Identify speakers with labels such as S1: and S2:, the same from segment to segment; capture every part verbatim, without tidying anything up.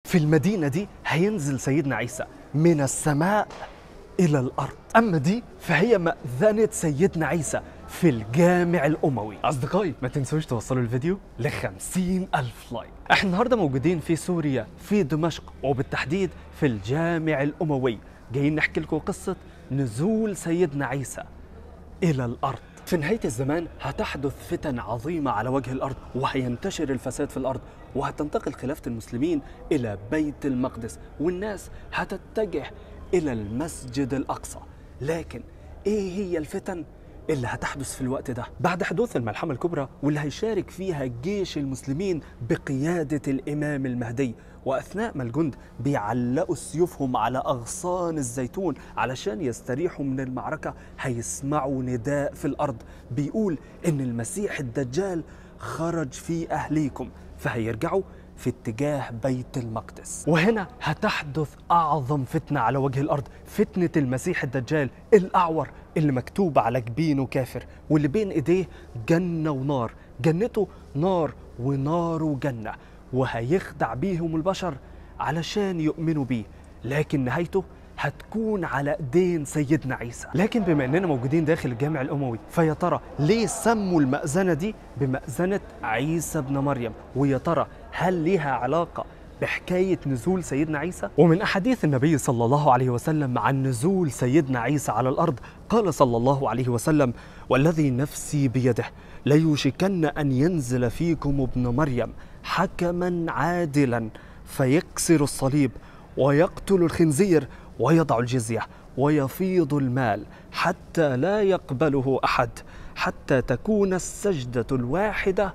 S1: في المدينة دي هينزل سيدنا عيسى من السماء إلى الأرض. أما دي فهي مأذنة سيدنا عيسى في الجامع الأموي. أصدقائي ما تنسوش توصلوا الفيديو لخمسين ألف لايك. احنا النهاردة موجودين في سوريا في دمشق، وبالتحديد في الجامع الأموي، جايين نحكي لكم قصة نزول سيدنا عيسى إلى الأرض. في نهاية الزمان هتحدث فتن عظيمة على وجه الأرض، وهينتشر الفساد في الأرض، وهتنتقل خلافة المسلمين إلى بيت المقدس، والناس هتتجه إلى المسجد الأقصى. لكن إيه هي الفتن اللي هتحدث في الوقت ده؟ بعد حدوث الملحمة الكبرى واللي هيشارك فيها جيش المسلمين بقيادة الإمام المهدي، وأثناء ما الجند بيعلقوا سيوفهم على أغصان الزيتون علشان يستريحوا من المعركة، هيسمعوا نداء في الأرض بيقول إن المسيح الدجال خرج في أهليكم، فهيرجعوا في اتجاه بيت المقدس. وهنا هتحدث أعظم فتنة على وجه الأرض، فتنة المسيح الدجال الأعور اللي مكتوب على جبينه كافر، واللي بين إيديه جنة ونار، جنته نار وناره جنة، وهيخدع بيهم البشر علشان يؤمنوا بيه، لكن نهايته هتكون على ايدين سيدنا عيسى. لكن بما اننا موجودين داخل الجامع الاموي، فيا ترى ليه سموا المأذنة دي بمأذنة عيسى بن مريم؟ ويا ترى هل ليها علاقة بحكاية نزول سيدنا عيسى؟ ومن أحاديث النبي صلى الله عليه وسلم عن نزول سيدنا عيسى على الأرض، قال صلى الله عليه وسلم: والذي نفسي بيده ليوشكن أن ينزل فيكم ابن مريم حكما عادلا فيكسر الصليب ويقتل الخنزير ويضع الجزية ويفيض المال حتى لا يقبله أحد، حتى تكون السجدة الواحدة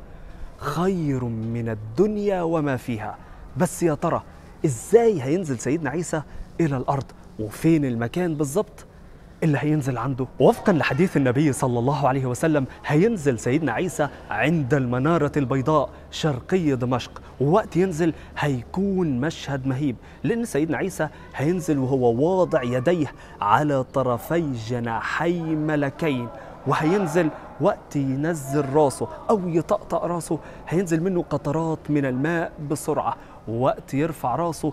S1: خير من الدنيا وما فيها. بس يا ترى إزاي هينزل سيدنا عيسى إلى الأرض؟ وفين المكان بالضبط اللي هينزل عنده؟ وفقا لحديث النبي صلى الله عليه وسلم، هينزل سيدنا عيسى عند المنارة البيضاء شرقي دمشق، ووقت ينزل هيكون مشهد مهيب، لأن سيدنا عيسى هينزل وهو واضع يديه على طرفي جناحي ملكين، وهينزل وقت ينزل راسه أو يطقطق راسه هينزل منه قطرات من الماء بسرعة، ووقت يرفع راسه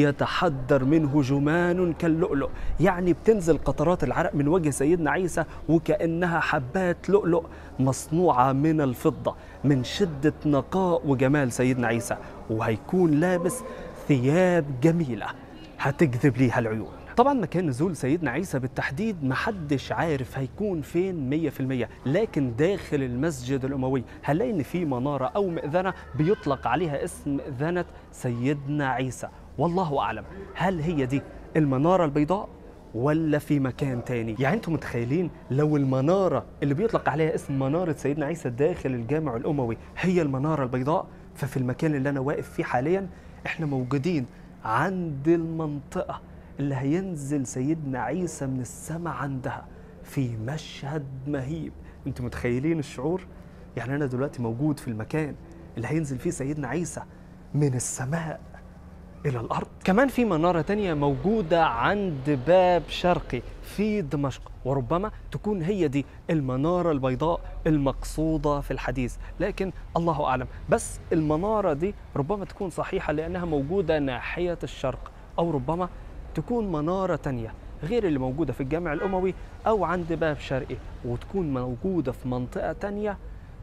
S1: يتحدر منه جمان كاللؤلؤ، يعني بتنزل قطرات العرق من وجه سيدنا عيسى وكأنها حبات لؤلؤ مصنوعة من الفضة من شدة نقاء وجمال سيدنا عيسى، وهيكون لابس ثياب جميلة هتجذب ليها العيون. طبعا مكان نزول سيدنا عيسى بالتحديد محدش عارف هيكون فين مية في المية، لكن داخل المسجد الأموي هنلاقي ان في منارة او مئذنة بيطلق عليها اسم مئذنة سيدنا عيسى، والله اعلم هل هي دي المنارة البيضاء ولا في مكان تاني. يعني انتم متخيلين لو المنارة اللي بيطلق عليها اسم منارة سيدنا عيسى داخل الجامع الأموي هي المنارة البيضاء، ففي المكان اللي انا واقف فيه حاليا احنا موجودين عند المنطقة اللي هينزل سيدنا عيسى من السماء عندها في مشهد مهيب. انتوا متخيلين الشعور؟ يعني انا دلوقتي موجود في المكان اللي هينزل فيه سيدنا عيسى من السماء الى الارض. كمان في منارة تانية موجودة عند باب شرقي في دمشق، وربما تكون هي دي المنارة البيضاء المقصودة في الحديث، لكن الله اعلم. بس المنارة دي ربما تكون صحيحة لانها موجودة ناحية الشرق، او ربما تكون منارة تانية غير اللي موجودة في الجامع الأموي أو عند باب شرقي، وتكون موجودة في منطقة تانية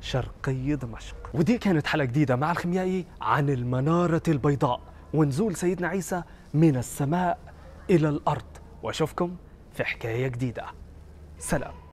S1: شرقي دمشق. ودي كانت حلقة جديدة مع الخميائي عن المنارة البيضاء ونزول سيدنا عيسى من السماء إلى الأرض، وأشوفكم في حكاية جديدة. سلام.